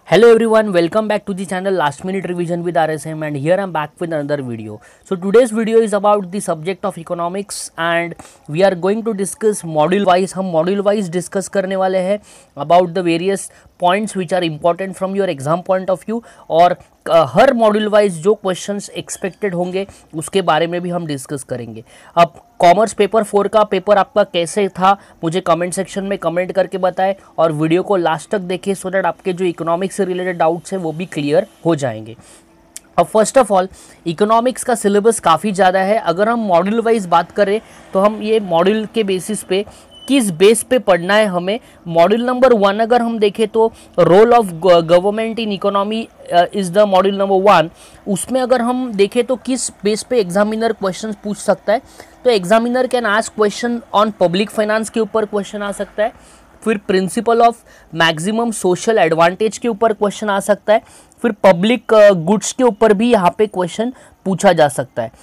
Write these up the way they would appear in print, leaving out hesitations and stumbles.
Hello everyone, welcome back to the channel Last Minute Revision with RSM, and here I'm back with another video. So today's video is about the subject of economics and we are going to discuss module wise. हम module wise discuss करने वाले हैं about the various points which are important from your exam point of view, और हर module wise जो questions expected होंगे उसके बारे में भी हम डिस्कस करेंगे। अब कॉमर्स पेपर 4 का पेपर आपका कैसे था मुझे कमेंट सेक्शन में कमेंट करके बताएं और वीडियो को लास्ट तक देखें सो दैट आपके जो इकोनॉमिक्स से रिलेटेड डाउट्स हैं वो भी क्लियर हो जाएंगे। अब फर्स्ट ऑफ ऑल इकोनॉमिक्स का सिलेबस काफ़ी ज़्यादा है। अगर हम मॉड्यूल वाइज बात करें तो हम ये मॉड्यूल के बेसिस पे किस बेस पे पढ़ना है हमें। मॉड्यूल नंबर 1 अगर हम देखें तो role of government in economy is the module number 1। उसमें अगर हम देखें तो किस बेस पे एग्जामिनर क्वेश्चन पूछ सकता है, तो examiner can ask question on public finance के ऊपर क्वेश्चन आ सकता है, फिर principle of maximum social advantage के ऊपर क्वेश्चन आ सकता है, फिर पब्लिक गुड्स के ऊपर भी यहाँ पे क्वेश्चन पूछा जा सकता है।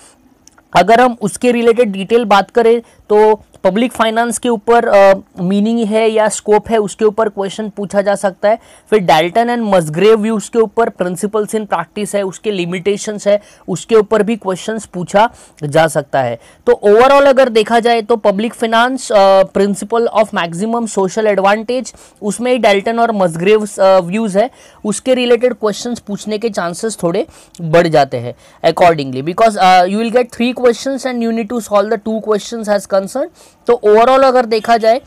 अगर हम उसके रिलेटेड डिटेल बात करें तो पब्लिक फाइनेंस के ऊपर मीनिंग है या स्कोप है उसके ऊपर क्वेश्चन पूछा जा सकता है। फिर डाल्टन एंड मसग्रेव व्यूज के ऊपर प्रिंसिपल्स इन प्रैक्टिस है, उसके लिमिटेशंस है, उसके ऊपर भी क्वेश्चंस पूछा जा सकता है। तो ओवरऑल अगर देखा जाए तो public finance principle of maximum social advantage उसमें ही डाल्टन और मसग्रेव व्यूज है, उसके रिलेटेड क्वेश्चंस पूछने के चांसेस थोड़े बढ़ जाते हैं accordingly, because you will get 3 questions and you need to solve the 2 questions as concern. तो ओवरऑल अगर देखा जाए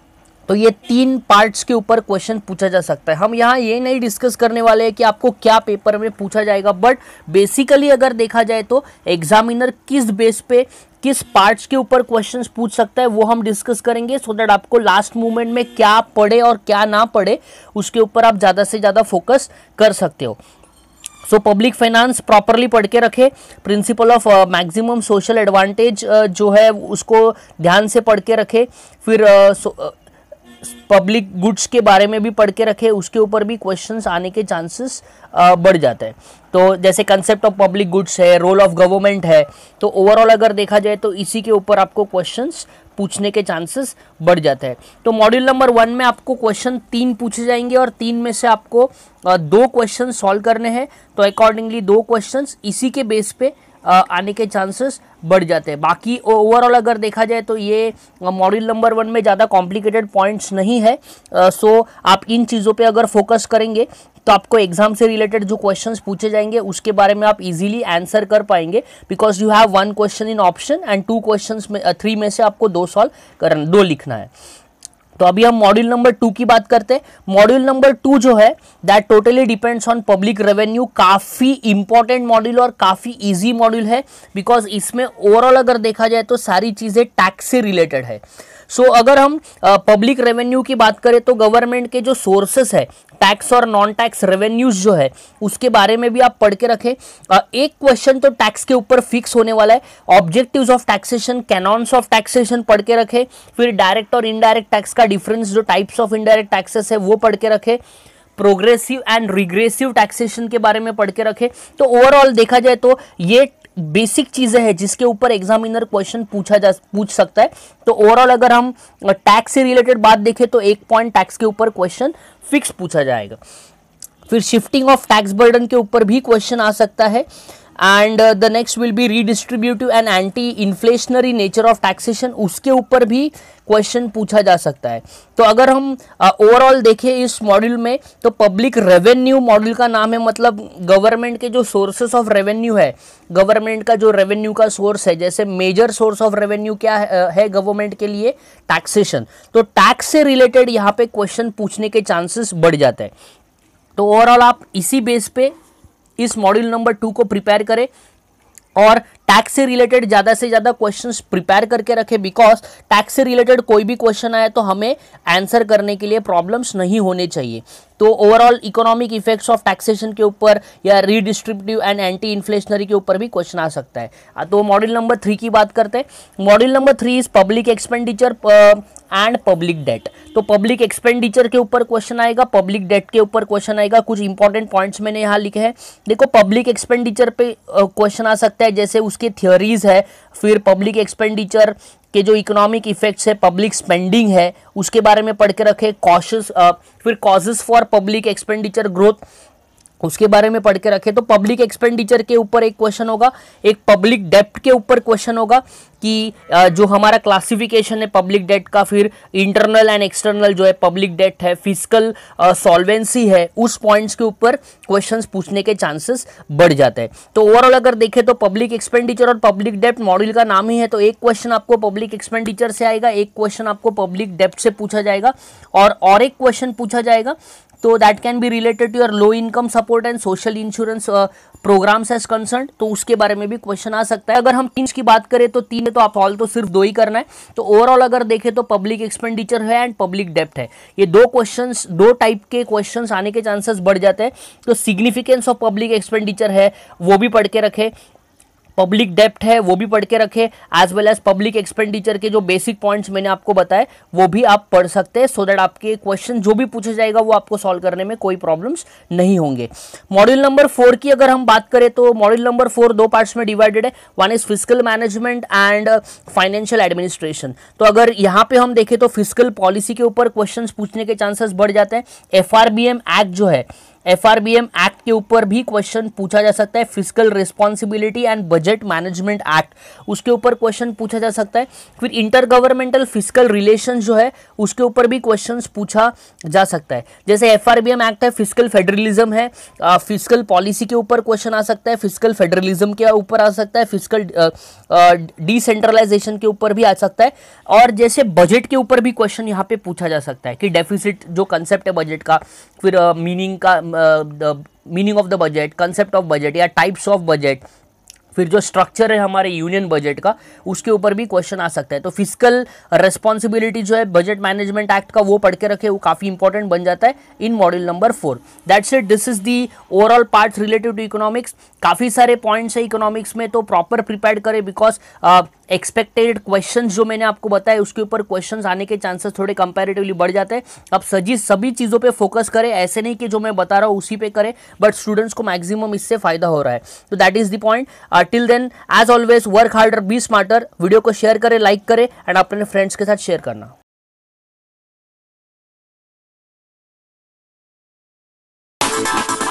तो ये 3 पार्ट्स के ऊपर क्वेश्चन पूछा जा सकता है। हम यहाँ ये नहीं डिस्कस करने वाले हैं कि आपको क्या पेपर में पूछा जाएगा, बट बेसिकली अगर देखा जाए तो एग्जामिनर किस बेस पे किस पार्ट्स के ऊपर क्वेश्चंस पूछ सकता है वो हम डिस्कस करेंगे, सो दैट आपको लास्ट मोमेंट में क्या पढ़े और क्या ना पढ़े उसके ऊपर आप ज़्यादा से ज़्यादा फोकस कर सकते हो। सो पब्लिक फाइनेंस प्रॉपरली पढ़ के रखे, principle of maximum social advantage जो है उसको ध्यान से पढ़ के रखे, फिर पब्लिक गुड्स के बारे में भी पढ़ के रखे, उसके ऊपर भी क्वेश्चंस आने के चांसेस बढ़ जाते हैं। तो जैसे कंसेप्ट ऑफ पब्लिक गुड्स है, रोल ऑफ गवर्नमेंट है, तो ओवरऑल अगर देखा जाए तो इसी के ऊपर आपको क्वेश्चंस पूछने के चांसेस बढ़ जाते हैं। तो मॉड्यूल नंबर 1 में आपको क्वेश्चन 3 पूछे जाएंगे और 3 में से आपको 2 क्वेश्चन सॉल्व करने हैं, तो अकॉर्डिंगली 2 क्वेश्चंस इसी के बेस पे आने के चांसेस बढ़ जाते हैं। बाकी ओवरऑल अगर देखा जाए तो ये मॉड्यूल नंबर 1 में ज़्यादा कॉम्प्लिकेटेड पॉइंट्स नहीं है। सो आप इन चीज़ों पे अगर फोकस करेंगे तो आपको एग्जाम से रिलेटेड जो क्वेश्चंस पूछे जाएंगे उसके बारे में आप इजीली आंसर कर पाएंगे, because you have 1 question in option and 2 questions में 3 में से आपको 2 लिखना है। तो अभी हम मॉड्यूल नंबर 2 की बात करते हैं। मॉड्यूल नंबर 2 जो है that totally depends on public revenue. काफ़ी इंपॉर्टेंट मॉड्यूल और काफ़ी इजी मॉड्यूल है, बिकॉज इसमें ओवरऑल अगर देखा जाए तो सारी चीज़ें टैक्स से रिलेटेड है। सो अगर हम पब्लिक रेवेन्यू की बात करें तो गवर्नमेंट के जो सोर्सेस है टैक्स और नॉन टैक्स रेवेन्यूज जो है उसके बारे में भी आप पढ़ के रखें। एक क्वेश्चन तो टैक्स के ऊपर फिक्स होने वाला है, objectives of taxation, canons of taxation पढ़ के रखें, फिर डायरेक्ट और इनडायरेक्ट टैक्स का डिफरेंस, जो टाइप्स ऑफ इनडायरेक्ट टैक्सेस है वो पढ़ के रखें, प्रोग्रेसिव एंड रिग्रेसिव टैक्सेशन के बारे में पढ़ के रखें। तो ओवरऑल देखा जाए तो ये बेसिक चीजें हैं जिसके ऊपर एग्जामिनर क्वेश्चन पूछ सकता है। तो ओवरऑल अगर हम टैक्स से रिलेटेड बात देखें तो 1 पॉइंट टैक्स के ऊपर क्वेश्चन फिक्स पूछा जाएगा। फिर शिफ्टिंग ऑफ टैक्स बर्डन के ऊपर भी क्वेश्चन आ सकता है, and the next will be redistributive and anti inflationary nature of taxation, उसके ऊपर भी क्वेश्चन पूछा जा सकता है। तो अगर हम ओवरऑल देखें इस मॉड्यूल में तो पब्लिक रेवेन्यू मॉड्यूल का नाम है, मतलब गवर्नमेंट के जो सोर्सेस ऑफ रेवेन्यू है, गवर्नमेंट का जो रेवेन्यू का सोर्स है, जैसे मेजर सोर्स ऑफ रेवेन्यू क्या है गवर्नमेंट के लिए, टैक्सेशन। तो टैक्स से रिलेटेड यहाँ पे क्वेश्चन पूछने के चांसेस बढ़ जाते हैं। तो ओवरऑल आप इसी बेस पे इस मॉड्यूल नंबर 2 को प्रिपेयर करें और टैक्स से रिलेटेड ज़्यादा से ज़्यादा क्वेश्चंस प्रिपेयर करके रखें, बिकॉज टैक्स से रिलेटेड कोई भी क्वेश्चन आए तो हमें आंसर करने के लिए प्रॉब्लम्स नहीं होने चाहिए। तो overall economic effects of taxation के ऊपर या रीडिस्ट्रीब्यूटिव एंड एंटी इन्फ्लेशनरी के ऊपर भी क्वेश्चन आ सकता है। तो मॉड्यूल नंबर 3 की बात करते हैं। Module number 3 is public expenditure and public debt. तो पब्लिक एक्सपेंडिचर के ऊपर क्वेश्चन आएगा, पब्लिक डेट के ऊपर क्वेश्चन आएगा। कुछ इंपॉर्टेंट पॉइंट्स मैंने यहाँ लिखे हैं। देखो पब्लिक एक्सपेंडिचर पे क्वेश्चन आ सकता है, जैसे उसके थियोरीज है, फिर पब्लिक एक्सपेंडिचर के जो इकोनॉमिक इफेक्ट्स है, पब्लिक स्पेंडिंग है, उसके बारे में पढ़ के रखे। फिर causes for public expenditure growth, उसके बारे में पढ़ के रखे। तो पब्लिक एक्सपेंडिचर के ऊपर एक क्वेश्चन होगा, एक पब्लिक डेप्ट के ऊपर क्वेश्चन होगा कि जो हमारा क्लासिफिकेशन है पब्लिक डेट का, फिर इंटरनल एंड एक्सटर्नल जो है पब्लिक डेट है, फिजिकल सॉल्वेंसी है, उस पॉइंट्स के ऊपर क्वेश्चंस पूछने के चांसेस बढ़ जाते हैं। तो ओवरऑल अगर देखें तो पब्लिक एक्सपेंडिचर और पब्लिक डेप्ट मॉड्यूल का नाम ही है, तो एक क्वेश्चन आपको पब्लिक एक्सपेंडिचर से आएगा, एक क्वेश्चन आपको पब्लिक डेप्ट से पूछा जाएगा, और एक क्वेश्चन पूछा जाएगा तो that can be related to your low income support and social insurance programs as concern, तो उसके बारे में भी क्वेश्चन आ सकता है। अगर हम तीन की बात करें तो तीन है, तो आप ऑल तो सिर्फ दो ही करना है। तो ओवरऑल अगर देखें तो पब्लिक एक्सपेंडिचर है एंड पब्लिक डेप्ट है, ये दो क्वेश्चंस, दो टाइप के क्वेश्चंस आने के चांसेस बढ़ जाते हैं। तो सिग्निफिकेंस ऑफ पब्लिक एक्सपेंडिचर है वो भी पढ़ के रखे, पब्लिक डेप्ट है वो भी पढ़ के रखे, as well as public expenditure के जो बेसिक पॉइंट्स मैंने आपको बताए वो भी आप पढ़ सकते हैं, सो दैट आपके क्वेश्चन जो भी पूछा जाएगा वो आपको सॉल्व करने में कोई प्रॉब्लम्स नहीं होंगे। मॉड्यूल नंबर 4 की अगर हम बात करें तो मॉड्यूल नंबर 4 दो पार्ट्स में डिवाइडेड है, one is fiscal management and financial administration. तो अगर यहाँ पे हम देखें तो फिस्कल पॉलिसी के ऊपर क्वेश्चंस पूछने के चांसेस बढ़ जाते हैं। एफआरबीएम एक्ट जो है, एफआरबीएम एक्ट के ऊपर भी क्वेश्चन पूछा जा सकता है। Physical responsibility and budget management act, उसके ऊपर क्वेश्चन पूछा जा सकता है। फिर इंटर गवर्नमेंटल फिजिकल रिलेशन जो है उसके ऊपर भी क्वेश्चंस पूछा जा सकता है। जैसे एफआरबीएम एक्ट है, फिजिकल फेडरलिज्म है, फिजिकल पॉलिसी के ऊपर क्वेश्चन आ सकता है, फिजिकल फेडरलिज्म के ऊपर आ सकता है, फिजिकल डिसेंट्रलाइजेशन के ऊपर भी आ सकता है। और जैसे बजट के ऊपर भी क्वेश्चन यहाँ पे पूछा जा सकता है कि डेफिसिट जो कंसेप्ट है बजट का, फिर meaning of the budget, concept of budget या टाइप्स ऑफ बजट, फिर जो स्ट्रक्चर है हमारे यूनियन बजट का, उसके ऊपर भी क्वेश्चन आ सकता है। तो फिजिकल रेस्पॉन्सिबिलिटी जो है बजट मैनेजमेंट एक्ट का वो पढ़ के रखे, वो काफ़ी इंपॉर्टेंट बन जाता है in module number 4। That's it, this is the overall parts related to economics. काफ़ी सारे पॉइंट्स है इकोनॉमिक्स में, तो प्रॉपर प्रिपेयर करें, बिकॉज एक्सपेक्टेड क्वेश्चंस जो मैंने आपको बताया उसके ऊपर क्वेश्चंस आने के चांसेस थोड़े कंपैरेटिवली बढ़ जाते हैं। अब सभी चीज़ों पे फोकस करें, ऐसे नहीं कि जो मैं बता रहा हूँ उसी पे करें, बट स्टूडेंट्स को मैक्सिमम इससे फायदा हो रहा है। तो that is the point. Till then as always work harder, be smarter. Video को शेयर करें, लाइक करें एंड अपने फ्रेंड्स के साथ शेयर करना।